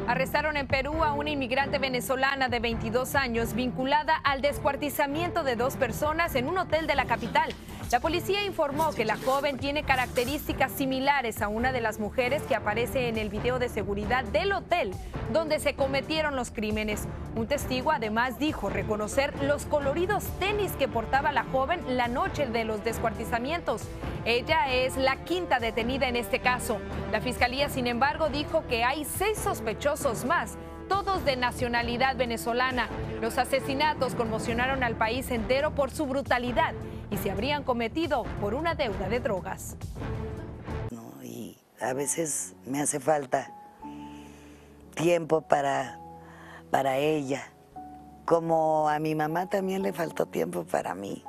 Arrestaron en Perú a una inmigrante venezolana de 22 años vinculada al descuartizamiento de 2 personas en un hotel de la capital. La policía informó que la joven tiene características similares a una de las mujeres que aparece en el video de seguridad del hotel donde se cometieron los crímenes. Un testigo además dijo reconocer los coloridos tenis que portaba la joven la noche de los descuartizamientos. Ella es la quinta detenida en este caso. La fiscalía, sin embargo, dijo que hay 6 sospechosos más, todos de nacionalidad venezolana. Los asesinatos conmocionaron al país entero por su brutalidad y se habrían cometido por una deuda de drogas. No, y a veces me hace falta tiempo para ella, como a mi mamá también le faltó tiempo para mí.